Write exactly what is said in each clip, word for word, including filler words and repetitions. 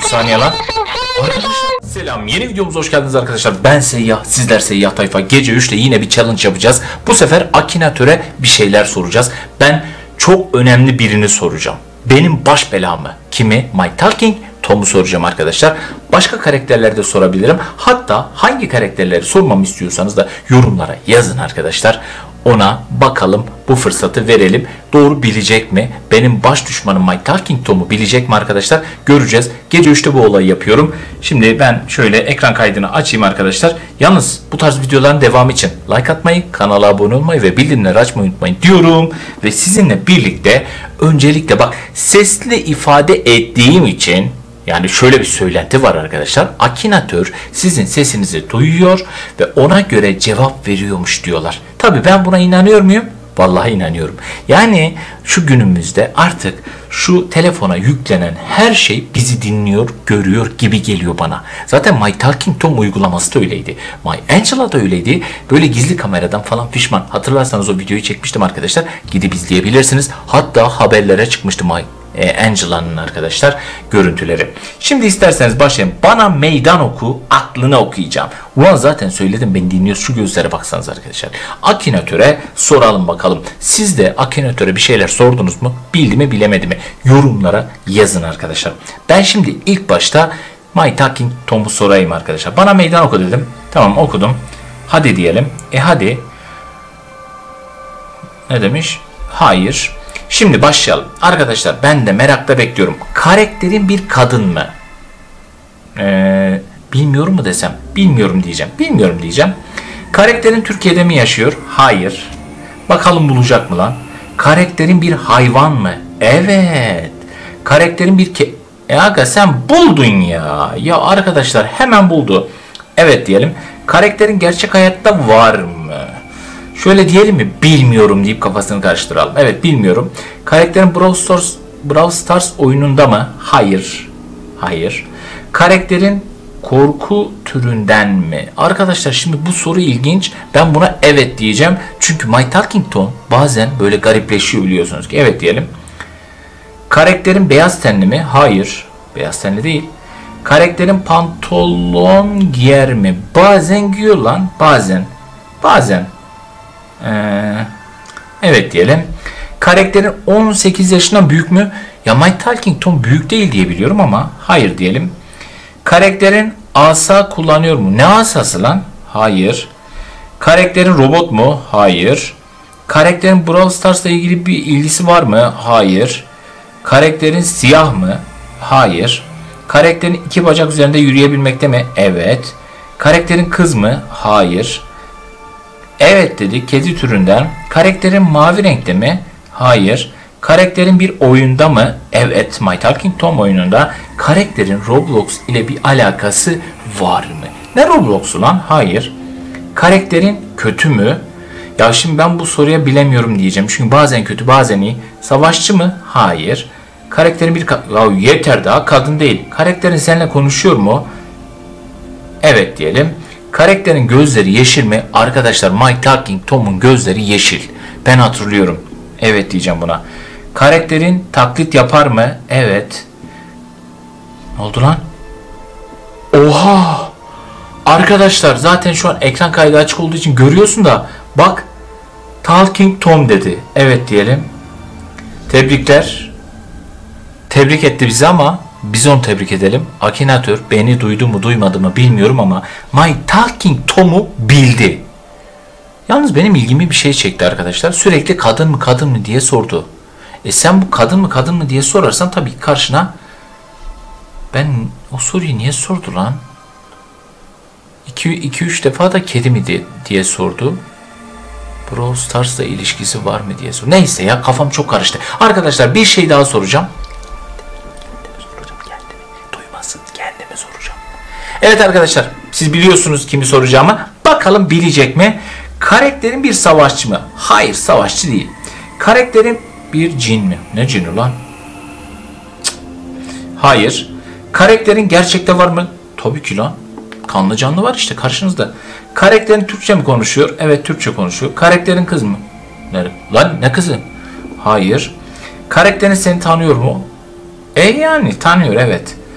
Bir saniye lan. Arkadaşlar selam, yeni videomuza hoş geldiniz arkadaşlar. Ben Seyyah, sizler Seyyah Tayfa. Gece üçte yine bir challenge yapacağız. Bu sefer Akinator'a bir şeyler soracağız. Ben çok önemli birini soracağım. Benim baş belamı. Kimi? My Talking Tom'u soracağım arkadaşlar. Başka karakterleri de sorabilirim. Hatta hangi karakterleri sormamı istiyorsanız da yorumlara yazın arkadaşlar. Ona bakalım, bu fırsatı verelim. Doğru bilecek mi? Benim baş düşmanım My Talking Tom'u bilecek mi arkadaşlar? Göreceğiz. Gece üçte bu olayı yapıyorum. Şimdi ben şöyle ekran kaydını açayım arkadaşlar. Yalnız bu tarz videoların devamı için like atmayı, kanala abone olmayı ve bildirimleri açmayı unutmayın diyorum. Ve sizinle birlikte öncelikle bak, sesli ifade ettiğim için, yani şöyle bir söylenti var arkadaşlar. Akinator sizin sesinizi duyuyor ve ona göre cevap veriyormuş diyorlar. Tabii ben buna inanıyor muyum? Vallahi inanıyorum. Yani şu günümüzde artık şu telefona yüklenen her şey bizi dinliyor, görüyor gibi geliyor bana. Zaten My Talking Tom uygulaması da öyleydi. My Angela da öyleydi. Böyle gizli kameradan falan fişman. Hatırlarsanız o videoyu çekmiştim arkadaşlar. Gidip izleyebilirsiniz. Hatta haberlere çıkmıştı My Angela'nın arkadaşlar görüntüleri. Şimdi isterseniz başlayalım. Bana meydan oku, aklını okuyacağım. Ulan zaten söyledim, beni dinliyoruz. Şu gözlere baksanız arkadaşlar. Akinator'a soralım bakalım. Siz de Akinator'a bir şeyler sordunuz mu? Bildi mi, bilemedi mi? Yorumlara yazın arkadaşlar. Ben şimdi ilk başta My Talking Tom'u sorayım arkadaşlar. Bana meydan oku dedim. Tamam, okudum. Hadi diyelim. E hadi. Ne demiş? Hayır. Şimdi başlayalım. Arkadaşlar ben de merakla bekliyorum. Karakterin bir kadın mı? Ee, bilmiyorum mu desem? Bilmiyorum diyeceğim. Bilmiyorum diyeceğim. Karakterin Türkiye'de mi yaşıyor? Hayır. Bakalım bulacak mı lan? Karakterin bir hayvan mı? Evet. Karakterin bir ke... E aga sen buldun ya. Ya arkadaşlar hemen buldu. Evet diyelim. Karakterin gerçek hayatta var mı? Şöyle diyelim mi? Bilmiyorum deyip kafasını karıştıralım. Evet, bilmiyorum. Karakterin Brawl Stars, Brawl Stars oyununda mı? Hayır. Hayır. Karakterin korku türünden mi? Arkadaşlar şimdi bu soru ilginç. Ben buna evet diyeceğim. Çünkü My Talking Tom bazen böyle garipleşiyor, biliyorsunuz ki. Evet diyelim. Karakterin beyaz tenli mi? Hayır. Beyaz tenli değil. Karakterin pantolon giyer mi? Bazen giyiyor lan. Bazen. Bazen. Ee, evet diyelim. Karakterin on sekiz yaşından büyük mü? Ya My Talking Tom büyük değil diye biliyorum ama hayır diyelim. Karakterin asa kullanıyor mu? Ne asası lan? Hayır. Karakterin robot mu? Hayır. Karakterin Brawl Stars'la ilgili bir ilgisi var mı? Hayır. Karakterin siyah mı? Hayır. Karakterin iki bacak üzerinde yürüyebilmekte mi? Evet. Karakterin kız mı? Hayır. Evet dedi, kedi türünden. Karakterin mavi renkte mi? Hayır. Karakterin bir oyunda mı? Evet, My Talking Tom oyununda. Karakterin Roblox ile bir alakası var mı? Ne Roblox'u lan? Hayır. Karakterin kötü mü? Ya şimdi ben bu soruya bilemiyorum diyeceğim. Çünkü bazen kötü, bazen iyi. Savaşçı mı? Hayır. Karakterin bir... Ya yeter daha, kadın değil. Karakterin seninle konuşuyor mu? Evet diyelim. Karakterin gözleri yeşil mi? Arkadaşlar My Talking Tom'un gözleri yeşil. Ben hatırlıyorum. Evet diyeceğim buna. Karakterin taklit yapar mı? Evet. Ne oldu lan? Oha! Arkadaşlar zaten şu an ekran kaydı açık olduğu için görüyorsun da bak, Talking Tom dedi. Evet diyelim. Tebrikler. Tebrik etti bizi ama biz onu tebrik edelim. Akinator beni duydu mu duymadı mı bilmiyorum ama My Talking Tom'u bildi. Yalnız benim ilgimi bir şey çekti arkadaşlar. Sürekli kadın mı kadın mı diye sordu. E sen bu kadın mı kadın mı diye sorarsan tabii ki karşına, ben o soruyu niye sordu lan? iki üç defa da kedi mi diye, diye sordu. Brawl Stars'la ilişkisi var mı diye sordu. Neyse ya, kafam çok karıştı. Arkadaşlar bir şey daha soracağım. Kendime soracağım. Evet arkadaşlar, siz biliyorsunuz kimi soracağımı. Bakalım bilecek mi? Karakterin bir savaşçı mı? Hayır, savaşçı değil. Karakterin bir cin mi? Ne cini lan? Cık. Hayır. Karakterin gerçekte var mı? Tabii ki lan. Kanlı canlı var işte karşınızda. Karakterin Türkçe mi konuşuyor? Evet, Türkçe konuşuyor. Karakterin kız mı? Ne? Lan ne kızı? Hayır. Karakterin seni tanıyor mu? E yani tanıyor, evet.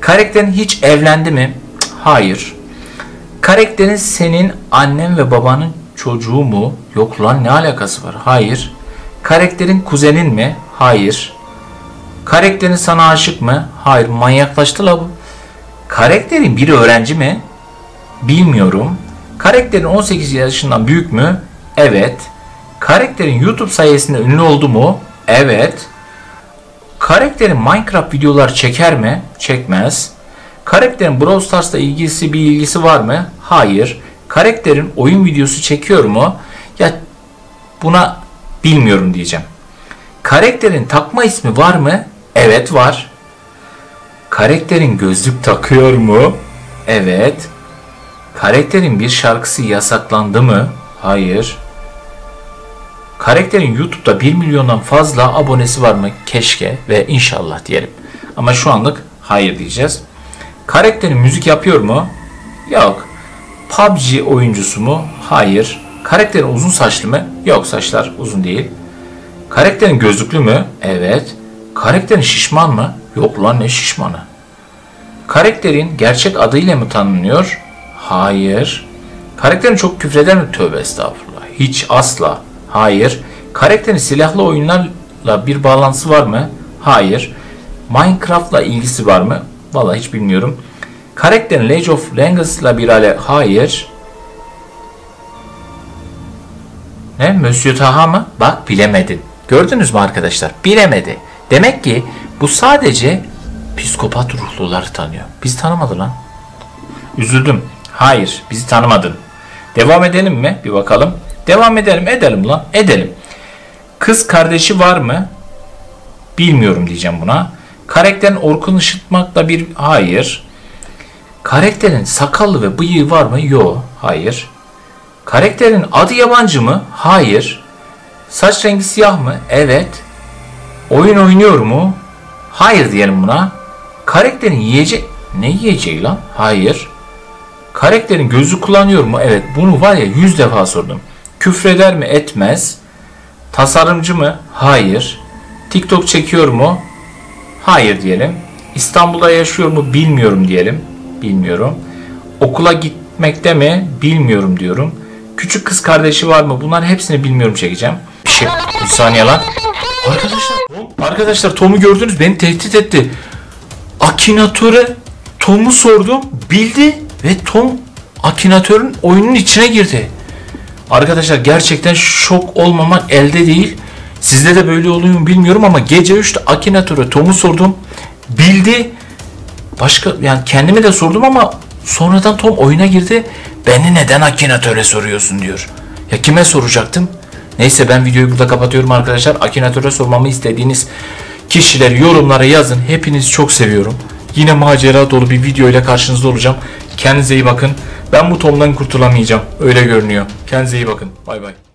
Karakterin hiç evlendi mi? Hayır. Karakterin senin annen ve babanın çocuğu mu? Yok lan, ne alakası var? Hayır. Karakterin kuzenin mi? Hayır. Karakterin sana aşık mı? Hayır. Manyaklaştı la bu. Karakterin biri öğrenci mi? Bilmiyorum. Karakterin on sekiz yaşından büyük mü? Evet. Karakterin YouTube sayesinde ünlü oldu mu? Evet. Karakterin Minecraft videolar çeker mi? Çekmez. Karakterin Brawl Stars'la ilgisi bir ilgisi var mı? Hayır. Karakterin oyun videosu çekiyor mu? Ya buna bilmiyorum diyeceğim. Karakterin takma ismi var mı? Evet, var. Karakterin gözlük takıyor mu? Evet. Karakterin bir şarkısı yasaklandı mı? Hayır. Karakterin YouTube'da bir milyondan fazla abonesi var mı? Keşke ve inşallah diyelim. Ama şu anlık hayır diyeceğiz. Karakterin müzik yapıyor mu? Yok. P U B G oyuncusu mu? Hayır. Karakterin uzun saçlı mı? Yok, saçlar uzun değil. Karakterin gözlüklü mü? Evet. Karakterin şişman mı? Yok lan, ne şişmanı. Karakterin gerçek adıyla mı tanınıyor? Hayır. Karakterin çok küfreder mi? Tövbe estağfurullah. Hiç, asla. Hayır. Karakterin silahlı oyunlarla bir bağlantısı var mı? Hayır. Minecraft'la ilgisi var mı? Vallahi hiç bilmiyorum. Karakterin League of Legends'la bir ale... Hayır. Ne? Monsieur Taha mı? Bak, bilemedin. Gördünüz mü arkadaşlar? Bilemedi. Demek ki bu sadece psikopat ruhluları tanıyor. Bizi tanımadı lan. Üzüldüm. Hayır, bizi tanımadın. Devam edelim mi? Bir bakalım. Devam edelim. Edelim lan. Edelim. Kız kardeşi var mı? Bilmiyorum diyeceğim buna. Karakterin Orkun Işıtmak'la bir... Hayır. Karakterin sakallı ve bıyığı var mı? Yok. Hayır. Karakterin adı yabancı mı? Hayır. Saç rengi siyah mı? Evet. Oyun oynuyor mu? Hayır diyelim buna. Karakterin yiyecek... Ne yiyeceği lan? Hayır. Karakterin gözü kullanıyor mu? Evet. Bunu var ya yüz defa sordum. Küfreder mi? Etmez. Tasarımcı mı? Hayır. TikTok çekiyor mu? Hayır diyelim. İstanbul'da yaşıyor mu? Bilmiyorum diyelim. Bilmiyorum. Okula gitmekte mi? Bilmiyorum diyorum. Küçük kız kardeşi var mı? Bunların hepsini bilmiyorum çekeceğim. Bir şey. Bir saniye lan. Arkadaşlar. Arkadaşlar, Tom'u gördünüz. Beni tehdit etti. Akinatöre Tom'u sordum. Bildi ve Tom Akinatör'ün oyunun içine girdi. Arkadaşlar, gerçekten şok olmamak elde değil. Sizde de böyle oluyor mu bilmiyorum ama gece üçte Akinatöre Tom'u sordum. Bildi. Başka, yani kendime de sordum ama sonradan Tom oyuna girdi. Beni neden Akinatöre soruyorsun diyor. Ya kime soracaktım? Neyse, ben videoyu burada kapatıyorum arkadaşlar. Akinatöre sormamı istediğiniz kişileri yorumlara yazın. Hepinizi çok seviyorum. Yine macera dolu bir video ile karşınızda olacağım. Kendinize iyi bakın. Ben bu Tom'dan kurtulamayacağım. Öyle görünüyor. Kendinize iyi bakın. Bay bay.